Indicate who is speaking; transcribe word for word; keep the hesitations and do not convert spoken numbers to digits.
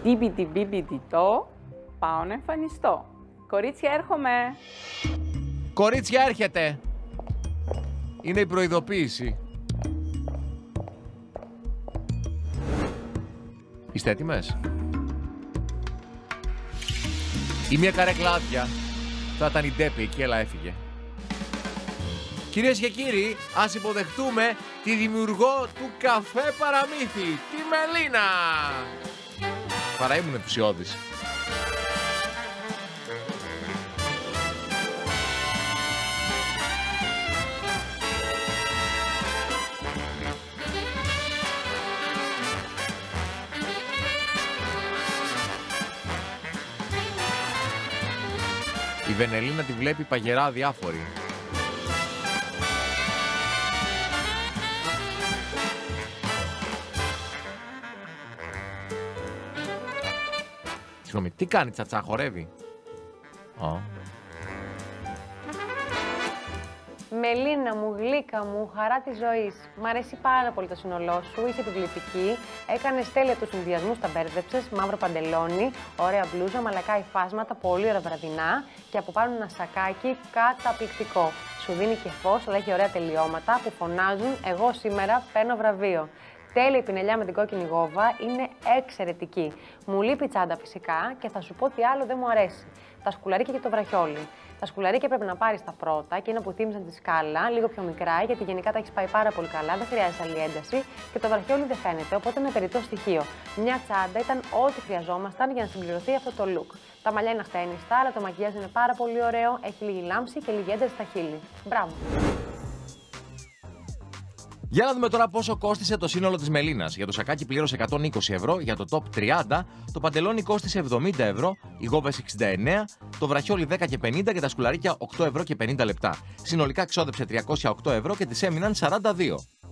Speaker 1: Τίπιτι μπίμπιτι το, πάω να εμφανιστώ. Κορίτσια, έρχομαι.
Speaker 2: Κορίτσια, έρχεται. Είναι η προειδοποίηση. Είστε έτοιμες? Η μία καρέκλα άδεια. Θα ήταν η Ντέπη, εκεί έλα έφυγε. Κυρίες και κύριοι, ας υποδεχτούμε τη δημιουργό του καφέ παραμύθι, τη Μελίνα. Παρά ήμουν ενθουσιώδης. Η Βενελίνα τη βλέπει παγερά αδιάφορη. Συγγνώμη, τι κάνει, τσατσά, χορεύει? Oh.
Speaker 3: Μελίνα μου, γλύκα μου, χαρά της ζωής. Μ' αρέσει πάρα πολύ το σύνολό σου, είσαι επιβλητική. Έκανες τέλεια τους συνδυασμούς, τα μπέρδεψες. Μαύρο παντελόνι, ωραία μπλούζα, μαλακά υφάσματα, πολύ ωραία βραδινά. Και από πάνω ένα σακάκι καταπληκτικό. Σου δίνει και φως, αλλά έχει ωραία τελειώματα που φωνάζουν «Εγώ σήμερα παίρνω βραβείο». Τέλεια η πινελιά με την κόκκινη γόβα, είναι εξαιρετική. Μου λείπει η τσάντα φυσικά και θα σου πω τι άλλο δεν μου αρέσει. Τα σκουλαρίκια και το βραχιόλι. Τα σκουλαρίκια πρέπει να πάρεις τα πρώτα και είναι που θύμισαν τη σκάλα, λίγο πιο μικρά, γιατί γενικά τα έχεις πάει πάρα πολύ καλά, δεν χρειάζεται άλλη ένταση. Και το βραχιόλι δεν φαίνεται, οπότε είναι περιττό στοιχείο. Μια τσάντα ήταν ό,τι χρειαζόμασταν για να συμπληρωθεί αυτό το look. Τα μαλλιά είναι αχτένιστα, αλλά το μακιγιάζ είναι πάρα πολύ ωραίο, έχει λίγη λάμψη και λίγη ένταση στα χείλη. Μπράβο!
Speaker 2: Για να δούμε τώρα πόσο κόστισε το σύνολο της Μελίνας. Για το σακάκι πλήρωσε εκατόν είκοσι ευρώ, για το top τριάντα, το παντελόνι κόστισε εβδομήντα ευρώ, οι γόβες εξήντα εννέα, το βραχιόλι δέκα και πενήντα και τα σκουλαρίκια οκτώ ευρώ και πενήντα λεπτά. Συνολικά ξόδεψε τριακόσια οκτώ ευρώ και της έμειναν σαράντα δύο.